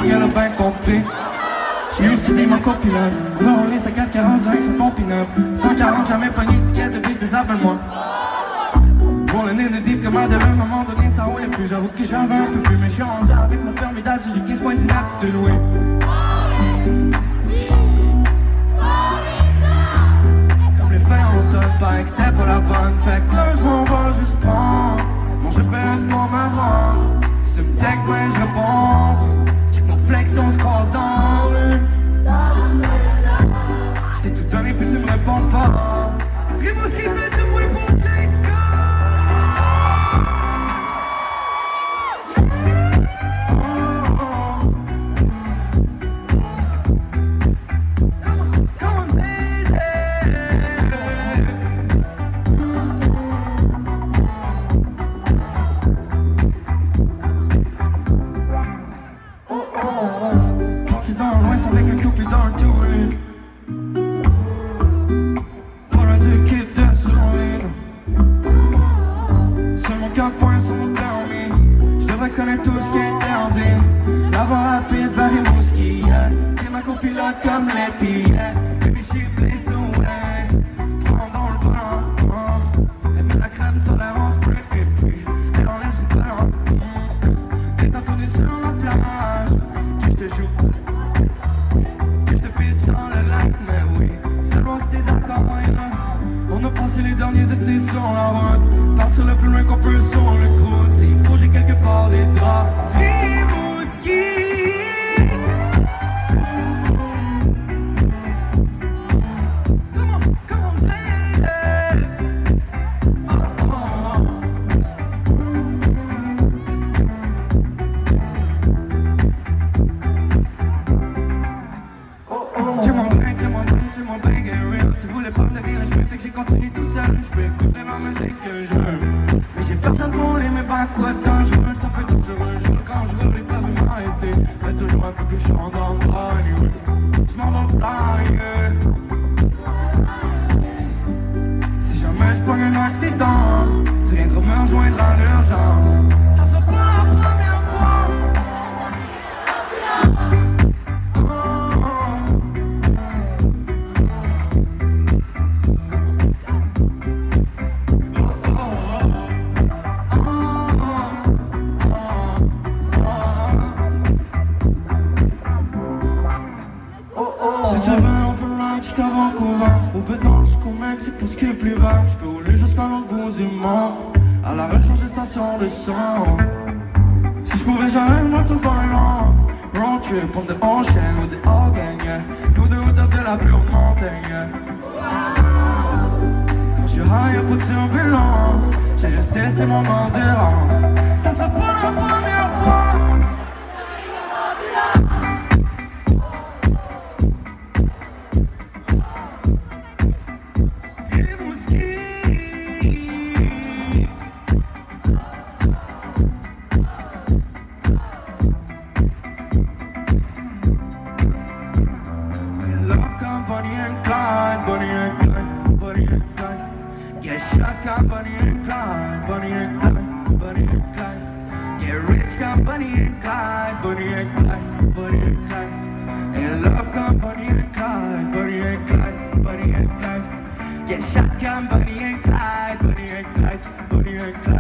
qu'elle a bien compris. J'ai aussi pris mon copilote. Roulé sa 445 sur ton pinot. 140, jamais pogné d'étiquette de vitesse, appelle-moi. Pour le nez de deep comme à un moment donné ça roulait plus. J'avoue que j'avais un peu plus, mais je suis rendu avec mon permis d'adulte. J'ai 15 points d'inaptitude, oui. Comme les fers en automne, pas extrait pour la bonne. Fait que là je m'en vais juste prendre mon GPS pour m'avoir. Si tu me textes, ben je réponds. J'ai mon flex, on se croise dans le je t'ai tout donné puis tu me réponds pas. Rimouski fait du bruit pour Jessica. Parti dans l'ouest avec un couple dans le tout lit. Pas loin du kit de sourire. Sur mon 4 points sur mon permis. J'devrais connaître tout ce qui est interdit. La voie rapide vers Rimouski, yeah. J'ai ma copilote comme Letty, yeah. Baby she plays away. Pendant le volant, elle met la crème sur l'avance spray. Et puis elle enlève ses collants. T'es entendu sur la plage. Que j'te joue, que j'te pitch dans le lac. Mais oui, seulement si t'es d'accord, yeah. On a passé les derniers étés sur la route. Partir le plus loin qu'on peut sur le cruise. Il faut que j'ai quelque part des draps. Rimouski. Tu m'en bang et real. Tu voulais pas me devenir le chemin, fait que j'ai continué tout seul. Je peux écouter la musique que je veux, mais j'ai personne pour les mes backwoods dangereux. C'est un peu dangereux, je quand je veux, les pas vu m'arrêter. Fait toujours un peu plus chaud dans le bras, anyway. Je m'en vais flyer. Si jamais je pogne un accident, tu viendras me rejoindre à l'urgence. Ça sera pas la première fois. Si tu veux, on peut ride jusqu'à Vancouver. Ou peut-être jusqu'au Mexique pour ce qui est plus vague. Je peux rouler jusqu'à l'autre bout du monde, à la recherche des stations de son. Si je pouvais, j'aurais une voiture volant. Road trip, on the ocean ou the all gang, yeah. Nous deux au top de la plus haute montagne, yeah. Quand je suis high, y'a pas de turbulence. J'ai juste testé mon endurance. Ça sera pas la première fois. Bonnie and Clyde, Bonnie and Clyde, Bonnie and Clyde. Get shot, got Bonnie and Clyde, Bonnie and Clyde, Bonnie and Clyde. Get rich, got Bonnie and Clyde, Bonnie and Clyde, Bonnie and Clyde. And love, got Bonnie and Clyde, Bonnie and Clyde, Bonnie and Clyde. Get shot, got Bonnie and Clyde, Bonnie and Clyde, Bonnie and Clyde.